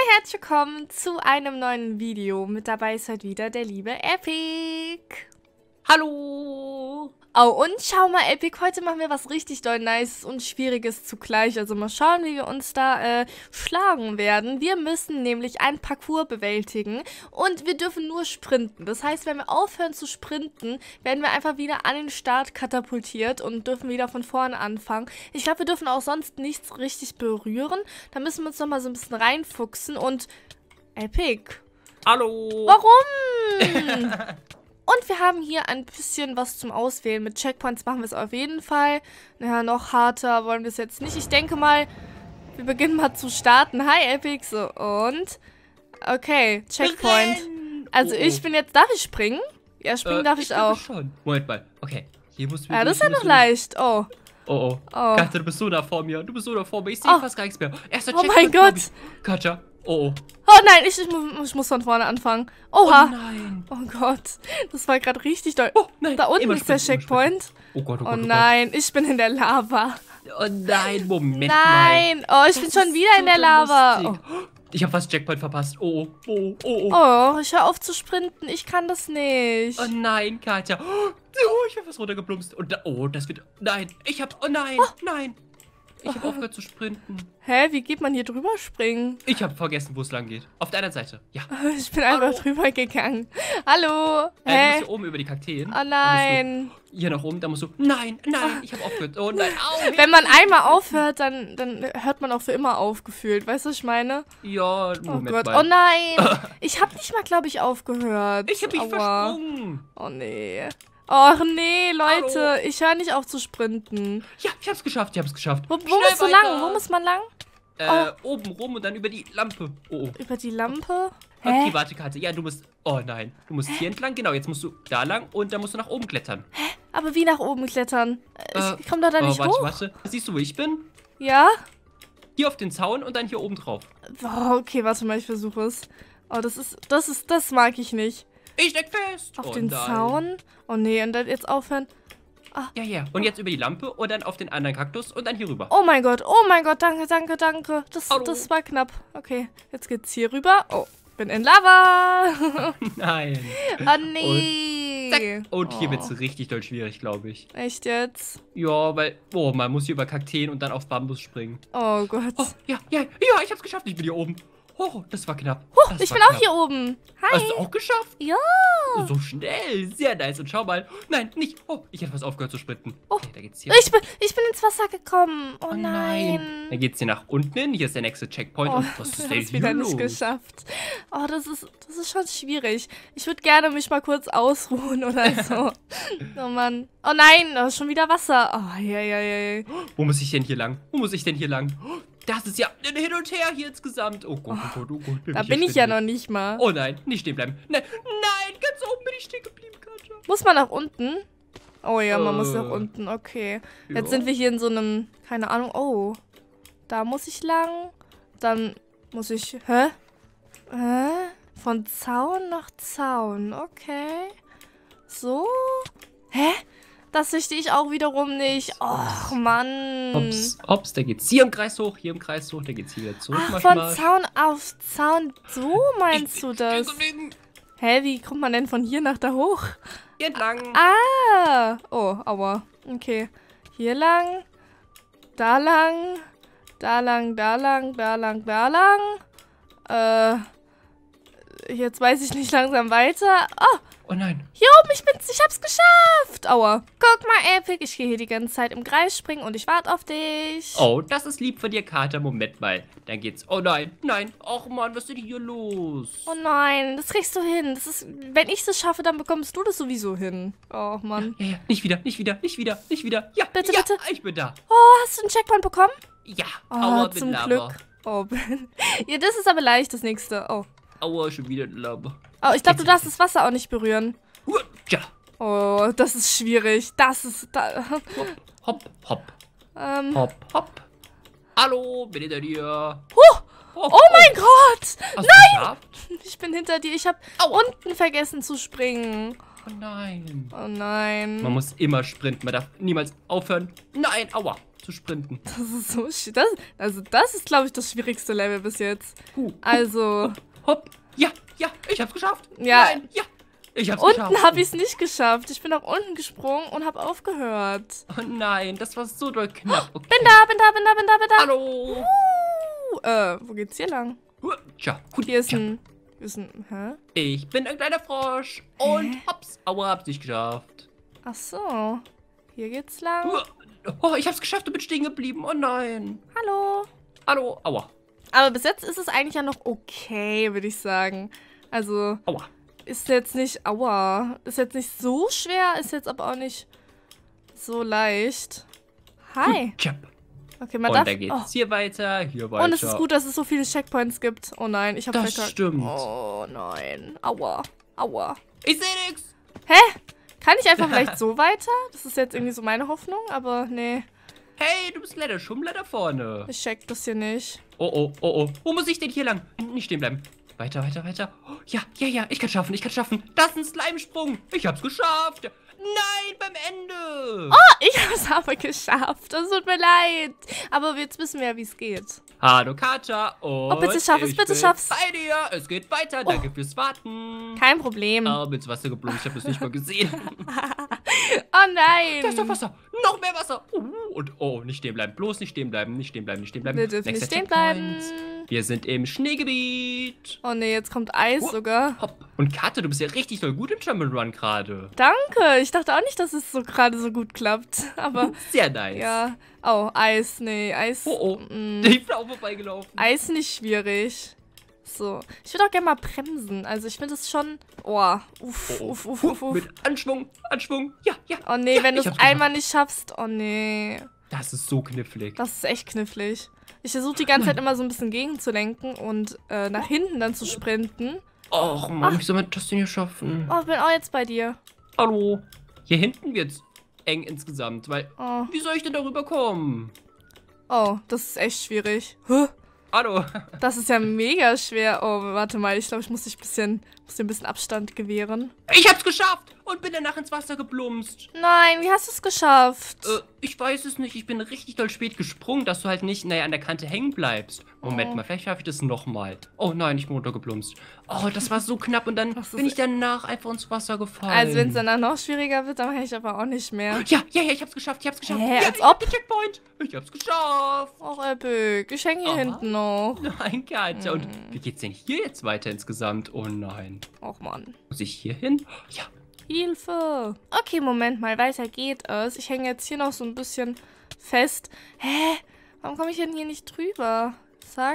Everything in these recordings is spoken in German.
herzlich willkommen zu einem neuen Video. Mit dabei ist heute wieder der liebe Epic. Hallo! Oh, und schau mal, Epic, heute machen wir was richtig doll Nices und Schwieriges zugleich. Also mal schauen, wie wir uns da schlagen werden. Wir müssen nämlich ein Parcours bewältigen und wir dürfen nur sprinten. Das heißt, wenn wir aufhören zu sprinten, werden wir einfach wieder an den Start katapultiert und dürfen wieder von vorne anfangen. Ich glaube, wir dürfen auch sonst nichts richtig berühren. Da müssen wir uns nochmal so ein bisschen reinfuchsen und... Epic. Hallo! Warum? Und wir haben hier ein bisschen was zum Auswählen. Mit Checkpoints machen wir es auf jeden Fall. Naja, noch harter wollen wir es jetzt nicht. Ich denke mal, wir beginnen mal zu starten. Hi, Epic. So, und... Okay, Checkpoint. Also ich bin jetzt... Darf ich springen? Ja, springen darf ich auch. Schon. Moment mal. Okay. Hier musst du... Ja, das ist ja noch leicht. Oh. Oh. Katja, du bist so nah vor mir. Ich sehe fast gar nichts mehr. Erster Oh Checkpoint. mein Gott. Katja. Oh. Oh nein, ich muss von vorne anfangen. Oha. Oh nein. Oh Gott. Das war gerade richtig doll. Oh nein. Da unten ist der Checkpoint. Oh Gott, oh Gott, Oh nein, ich bin in der Lava. Oh nein, Moment mal. Nein. Oh, ich bin schon wieder in der Lava. Oh. Ich habe fast Checkpoint verpasst. Oh. Oh, ich höre auf zu sprinten. Ich kann das nicht. Oh nein, Katja. Oh, ich bin fast runtergeplumpst. Und das wird... Nein, nein. Ich habe aufgehört zu sprinten. Hä, wie geht man hier drüber springen? Ich habe vergessen, wo es lang geht. Auf der anderen Seite. Ja. Ich bin einfach drüber gegangen. Hallo? Du Hä? musst hier oben über die Kakteen. Oh nein. Hier nach oben, da musst du... Nein, ich habe aufgehört. Oh nein, au. Wenn man einmal aufhört, dann hört man auch für immer auf, gefühlt. Weißt du, was ich meine? Ja, Oh Moment Gott. mal. Oh nein. Ich habe nicht mal, glaube ich, aufgehört. Ich habe mich versprungen. Oh nee. Och nee, Leute. Hallo. Ich höre nicht auf zu sprinten. Ja, ich hab's geschafft. Wo musst du lang? Wo muss man lang? Oben rum und dann über die Lampe. Oh. Über die Lampe? Okay, warte, Katja. Ja, du musst... Oh nein. Du musst hier entlang. Genau, jetzt musst du da lang und dann musst du nach oben klettern. Aber wie nach oben klettern? Ich komme da nicht hoch. Warte. Siehst du, wo ich bin? Ja? Hier auf den Zaun und dann hier oben drauf. Oh, okay, warte mal, ich versuche es. Oh, das mag ich nicht. Ich steck fest. Auf den Zaun? Oh nee, und dann jetzt aufhören. Ja. Und jetzt über die Lampe und dann auf den anderen Kaktus und dann hier rüber. Oh mein Gott, danke. Das war knapp. Okay, jetzt geht's hier rüber. Oh, bin in Lava. Nein. Oh nee. Und hier wird's richtig doll schwierig, glaube ich. Echt jetzt? Ja, weil... Oh, man muss hier über Kakteen und dann auf Bambus springen. Oh Gott. Oh, ja, ich hab's geschafft. Ich bin hier oben. Oh, das war knapp. Ich bin auch hier oben. Hi. Hast du auch geschafft? Ja. So schnell. Sehr nice. Und schau mal. Nein, nicht. Oh, ich hätte fast aufgehört zu sprinten. Oh, okay, da geht's hier. Ich bin ins Wasser gekommen. Oh nein. Dann geht's hier nach unten hin. Hier ist der nächste Checkpoint. Und was ist denn hier wieder los? nicht geschafft. Oh, das ist schon schwierig. Ich würde gerne mich mal kurz ausruhen oder so. Oh Mann. Oh nein, da ist schon wieder Wasser. Oh, ja. Wo muss ich denn hier lang? Das ist ja ein Hin und Her hier insgesamt. Oh Gott. Da bin ich ja noch nicht mal. Oh nein, nicht stehen bleiben. Nein, ganz oben bin ich stehen geblieben, Katja. Muss man nach unten? Oh ja, man muss nach unten. Okay. Jetzt sind wir hier in so einem, keine Ahnung. Oh, da muss ich lang. Dann muss ich, von Zaun nach Zaun. Okay. So. Das verstehe ich auch wiederum nicht. Och, Mann. Hops, da geht's hier im Kreis hoch, da geht's hier wieder zurück. Ach, von Zaun auf Zaun, so meinst du das? Hä, wie kommt man denn von hier nach da hoch? Hier entlang. Oh, aua. Okay. Hier lang, da lang, da lang. Jetzt weiß ich nicht langsam weiter. Oh nein. Hier oben, ich hab's geschafft. Aua. Guck mal, Epic, ich gehe hier die ganze Zeit im Kreis springen und ich warte auf dich. Oh, das ist lieb von dir, Katja. Moment mal. Dann geht's. Oh nein. Och Mann, was ist denn hier los? Oh nein, das kriegst du hin. Wenn ich es schaffe, dann bekommst du das sowieso hin. Oh Mann. Ja. Nicht wieder. Ja, bitte. Ich bin da. Oh, hast du einen Checkpoint bekommen? Ja. Oh, zum Glück. Oh, ja, das ist aber leicht, das nächste. Oh. Aua, schon wieder Lava. Oh, ich glaube, du darfst das Wasser auch nicht berühren. Ja. Oh, das ist schwierig. Hopp. Hopp. Hallo, bin hinter dir. Oh mein Gott! Nein! Ich bin hinter dir. Ich habe unten vergessen zu springen. Oh nein. Oh nein. Man muss immer sprinten. Man darf niemals aufhören. Nein, aua. zu sprinten. Das ist so das ist, glaube ich, das schwierigste Level bis jetzt. Also. Hopp. Ja, ich hab's geschafft. Ja. Nein, ja. Ich hab's geschafft. Unten habe ich es nicht geschafft. Ich bin nach unten gesprungen und habe aufgehört. Oh nein, das war so doll knapp. Okay. Bin da. Hallo. Wo geht's hier lang? Tja, Hier ist ein, hä? Ich bin ein kleiner Frosch. Und hops. Aua, hab's nicht geschafft. Ach so. Hier geht's lang. Oh, ich hab's geschafft und bin stehen geblieben. Oh nein. Hallo. Hallo. Aua. Aber bis jetzt ist es eigentlich ja noch okay, würde ich sagen. Also, Aua. ist jetzt nicht so schwer, ist jetzt aber auch nicht so leicht. Hi. Okay, man Und darf... da geht's hier weiter, hier weiter. Und es ist gut, dass es so viele Checkpoints gibt. Oh nein, ich habe Das stimmt. Oh nein. Aua. Ich sehe nix. Hä? Kann ich einfach vielleicht so weiter? Das ist jetzt irgendwie so meine Hoffnung, aber nee. Hey, du bist leider Schummler da vorne. Ich check das hier nicht. Oh. Wo muss ich denn hier lang? Nicht stehen bleiben. Weiter. Oh, ja. Ich kann schaffen. Das ist ein Slime-Sprung. Ich hab's geschafft. Nein, beim Ende. Oh, ich hab's aber geschafft. Das tut mir leid. Aber jetzt wissen wir ja, wie es geht. Hallo, Katja. Und bitte schaff es, bitte schaff's. Bei dir. Es geht weiter. Danke fürs Warten. Kein Problem. Oh, bin ins Wasser geplumpt. Ich habe das nicht mal gesehen. Oh nein. Da ist doch Wasser. Noch mehr Wasser. Und nicht stehen bleiben. Bloß nicht stehen bleiben. Wir dürfen Nächster nicht stehen Checkpoint. bleiben. Wir sind im Schneegebiet. Oh nee, jetzt kommt Eis sogar. Hopp. Und Katja, du bist ja richtig doll gut im Jump'n'Run gerade. Danke. Ich dachte auch nicht, dass es so gerade so gut klappt. Aber Sehr nice. ja. Oh, Eis. Nee, Eis. Oh. Ich bin auch vorbeigelaufen. Eis nicht schwierig. So. Ich würde auch gerne mal bremsen. Also ich finde es schon... Oh. Uff. Mit Anschwung. Ja. Oh nee, ja, wenn du ich es hab's einmal nicht schaffst. Oh nee. Das ist so knifflig. Das ist echt knifflig. Ich versuche die ganze Zeit immer so ein bisschen gegenzulenken und nach hinten dann zu sprinten. Och Mann, wie soll man das denn hier schaffen? Oh, ich bin auch jetzt bei dir. Hallo. Hier hinten wird's eng insgesamt, weil... Oh. Wie soll ich denn darüber kommen? Oh, das ist echt schwierig. Huh? Hallo. Das ist ja mega schwer. Oh, warte mal. Ich glaube, ich muss dir ein bisschen Abstand gewähren. Ich hab's geschafft und bin danach ins Wasser geplumpst. Nein, wie hast du es geschafft? Ich weiß es nicht. Ich bin richtig doll spät gesprungen, dass du halt nicht, an der Kante hängen bleibst. Moment mal, vielleicht schaffe ich das nochmal. Oh nein, ich bin runtergeplumpst. Oh, das war so knapp und dann bin ich danach einfach ins Wasser gefallen. Also, wenn es danach noch schwieriger wird, dann kann ich aber auch nicht mehr. Ja, ich hab's geschafft. Hä, Ja, als ich hab ob? den Checkpoint. Ich hab's geschafft. Och, Epic. Ich hänge hier hinten noch. Nein, Katja. Und wie geht's denn hier jetzt weiter insgesamt? Oh nein. Och, Mann. Muss ich hier hin? Ja. Hilfe. Okay, Moment mal. Weiter geht es. Ich hänge jetzt hier noch so ein bisschen fest. Hä? Warum komme ich denn hier nicht drüber? Zack.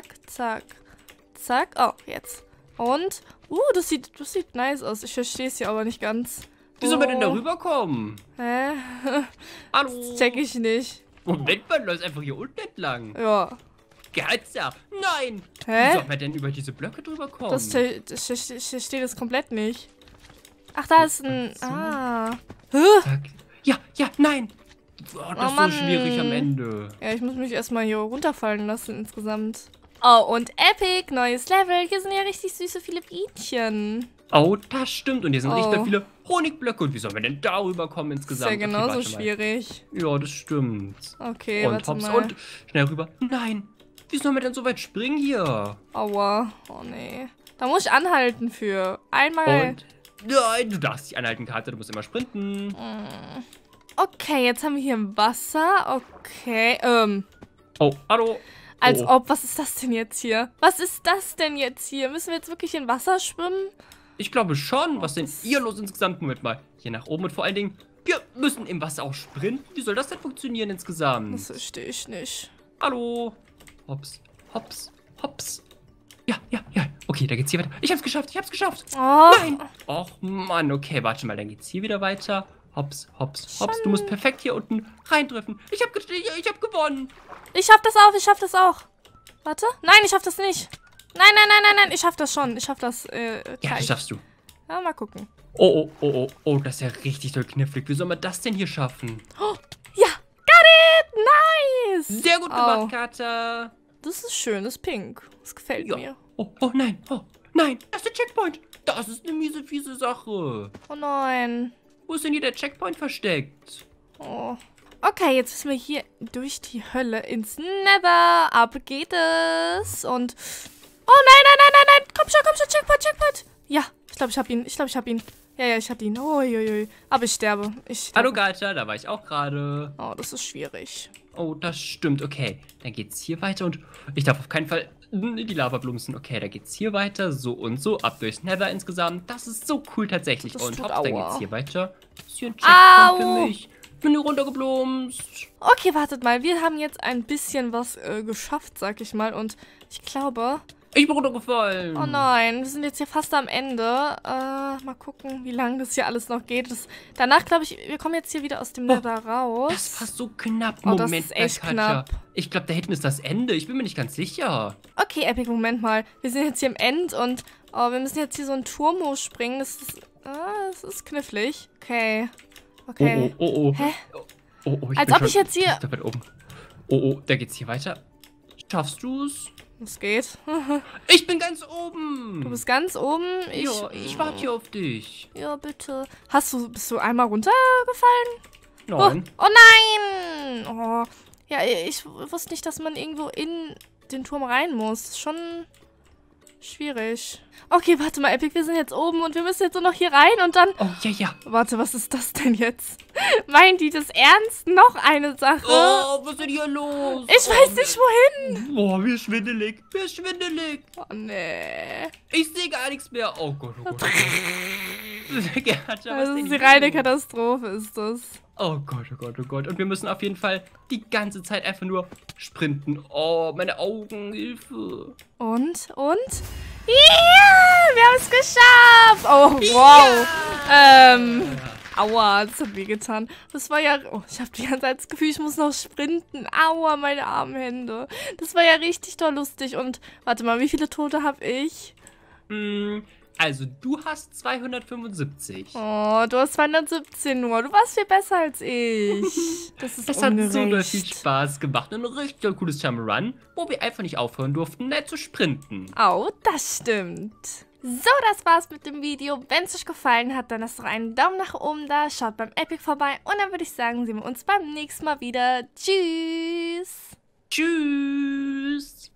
Oh, jetzt. Und? Das sieht nice aus. Ich verstehe es hier aber nicht ganz. Wie soll man denn da rüberkommen? Hä? Hallo? Das check ich nicht. Moment mal, läuft einfach hier unten entlang. Ja. Katja, nein! Hä? Wie soll man denn über diese Blöcke drüber kommen? Das verstehe das komplett nicht. Ach, da ist ein... So. Hä? Ja, nein! Oh, das ist Mann. so schwierig am Ende. Ja, ich muss mich erstmal hier runterfallen lassen insgesamt. Oh, und Epic, neues Level. Hier sind ja richtig süße viele Bienchen. Oh, das stimmt. Und hier sind Oh. richtig viele Honigblöcke. Und wie sollen wir denn darüber kommen Das insgesamt? ist ja genauso warte mal. schwierig. Ja, das stimmt. Okay, Und warte hops mal. und schnell rüber. Nein! Wie sollen wir denn so weit springen hier? Aua. Oh, nee. Da muss ich anhalten für. Einmal. Und nein, du darfst dich anhalten, Katja. Du musst immer sprinten. Okay, jetzt haben wir hier Wasser. Okay, Oh, hallo. als Oh. ob, was ist das denn jetzt hier? Was ist das denn jetzt hier? Müssen wir jetzt wirklich in Wasser schwimmen? Ich glaube schon. Was denn hier los insgesamt? Moment mal. Hier nach oben und vor allen Dingen, wir müssen im Wasser auch sprinten. Wie soll das denn funktionieren insgesamt? Das verstehe ich nicht. Hallo. Hops. Ja. Okay, da geht's hier weiter. Ich hab's geschafft. Oh, Nein. Och, Mann. Okay, warte mal. Dann geht's hier wieder weiter. Hops. Du musst perfekt hier unten reintreffen. Ich hab gewonnen. ich schaff das auch. Warte. Nein, ich schaff das nicht. Nein. Ich schaff das schon. Ich schaff das, Ja, gleich. das schaffst du. Ja, mal gucken. Oh, das ist ja richtig doll knifflig. Wie soll man das denn hier schaffen? Ja, got it. Nice. Sehr gut gemacht, Katja. Das ist schön, das ist pink. Das gefällt Ja. mir. Oh, nein. Nein, das ist der Checkpoint. Das ist eine fiese Sache. Oh nein. Wo ist denn hier der Checkpoint versteckt? Oh. Okay, jetzt müssen wir hier durch die Hölle ins Nether. Ab geht es. Und... Oh nein, nein, nein, nein, nein. Komm schon, Checkpoint, Checkpoint. Ja, ich glaube, ich hab ihn. Ja, ich hatte ihn. Uiuiui. Aber ich sterbe. Hallo Gacha, da war ich auch gerade. Oh, das ist schwierig. Oh, das stimmt. Okay, dann geht's hier weiter und ich darf auf keinen Fall in die Lava plumpsen. Okay, da geht's hier weiter, so und so, ab durchs Nether insgesamt. Das ist so cool tatsächlich. Das Und tut hopp, dann aua. geht's hier weiter. Ist hier ein Checkpoint für mich. Bin hier runtergeplumpst. Okay, wartet mal. Wir haben jetzt ein bisschen was geschafft, sag ich mal. Und ich glaube... Ich bin runtergefallen. Oh nein, wir sind jetzt hier fast am Ende. Mal gucken, wie lange das hier alles noch geht. Danach, glaube ich, wir kommen jetzt hier wieder aus dem Nether raus. Das war so knapp. Oh, das Moment, ist echt Gacha. knapp. Ich glaube, da hinten ist das Ende. Ich bin mir nicht ganz sicher. Okay, Epic, Moment mal. Wir sind jetzt hier im End und wir müssen jetzt hier so einen Turm hochspringen. Das ist knifflig. Okay. Okay. Oh. Hä? Oh, ich Als bin ob schon ich jetzt hier... da weit oben. Oh, da geht's hier weiter. Schaffst du's? Es geht. Ich bin ganz oben. Du bist ganz oben. Ja, ich warte hier auf dich. Ja, bitte. Bist du einmal runtergefallen? Nein. Oh nein! Oh. Ja, ich wusste nicht, dass man irgendwo in den Turm rein muss. Das ist schon schwierig. Okay, warte mal, Epic, wir sind jetzt oben und wir müssen jetzt nur noch hier rein und dann... Oh, ja. Warte, was ist das denn jetzt? Meinen die das ernst? Noch eine Sache? Oh, was ist denn hier los? Ich weiß nicht, wohin. Oh, mir ist schwindelig. Oh, nee. Ich sehe gar nichts mehr. Oh Gott. Gacha, was Das denn ist die hier reine los? Katastrophe, ist das. Oh Gott. Und wir müssen auf jeden Fall die ganze Zeit einfach nur sprinten. Oh, meine Augen, Hilfe. Und? Ja, wir haben es geschafft. Oh, wow. Aua, das hat wehgetan. Das war ja... Oh, ich habe die ganze Zeit das Gefühl, ich muss noch sprinten. Aua, meine armen Hände. Das war ja richtig doll lustig. Und warte mal, wie viele Tote habe ich? Also, du hast 275. Oh, du hast 217 nur. Du warst viel besser als ich. Das ist Es hat so ungerecht. viel Spaß gemacht. Ein richtig cooles Jump'n'Run, wo wir einfach nicht aufhören durften, zu sprinten. Oh, das stimmt. So, das war's mit dem Video. Wenn es euch gefallen hat, dann lasst doch einen Daumen nach oben da. Schaut beim Epic vorbei. Und dann würde ich sagen, sehen wir uns beim nächsten Mal wieder. Tschüss. Tschüss.